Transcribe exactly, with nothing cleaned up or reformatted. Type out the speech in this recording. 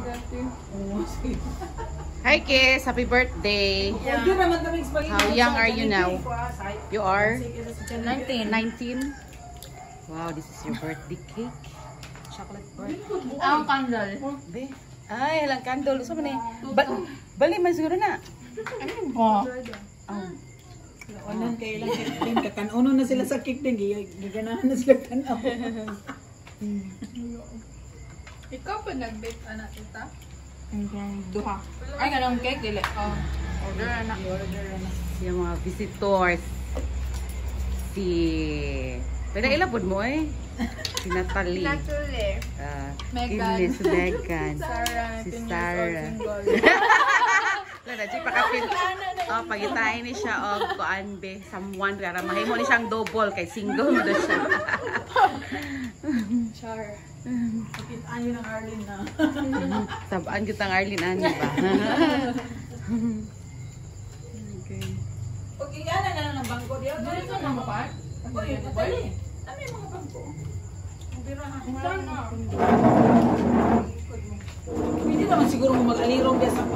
Hi Kiss, happy birthday. How young are you now? You are nineteen. nineteen. Wow, this is your birthday cake. Chocolate birthday. Ang candle. Be. Ay, halang candle. Gusto mo na eh. Ba bali man siguro na. Ano ba? Oh. Onan kay lang cake din katan-uno na sila sa cake din giganahan na sila tan-aw. Ikaw pa nag-bake anak kita? Duha. Ay ganang cake dili. Oh. Order anak. Yung mga visitors. Si Pwede ilabod mo eh. Si Natalie. Natalie. Uh, Megan. Si Megan. Sarah. Si Sarah. Wala, di pa kapil. Oh, pagitain ni siya og kuan be someone para mahimo ni siyang double kay single mo daw siya. Char. Pakitaan yun ang Arlene na. Tabaan kita ang Arlene ani ba? Okay. Pag igana na lang ng bangko diyo. Dili ka na mapan? Dali. Dali. Ano yung mga bangko? Bira na. Hindi naman siguro mo mag-alirong biya sa